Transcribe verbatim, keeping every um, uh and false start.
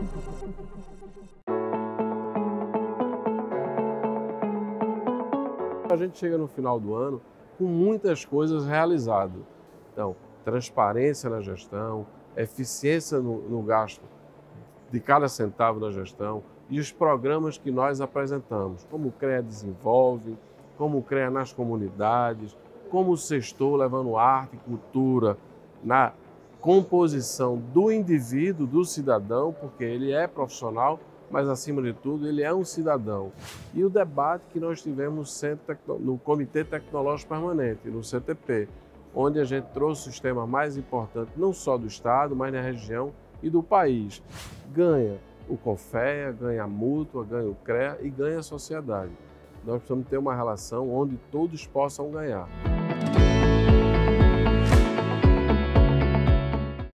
A gente chega no final do ano com muitas coisas realizadas. Então, transparência na gestão, eficiência no, no gasto de cada centavo da gestão e os programas que nós apresentamos, como o CREA desenvolve, como o CREA nas comunidades, como o Sextou levando arte e cultura na composição do indivíduo, do cidadão, porque ele é profissional, mas acima de tudo ele é um cidadão. E o debate que nós tivemos no Comitê Tecnológico Permanente, no C T P, onde a gente trouxe o sistema mais importante, não só do Estado, mas da região e do país. Ganha o CONFEA, ganha a Mútua, ganha o CREA e ganha a sociedade. Nós precisamos ter uma relação onde todos possam ganhar.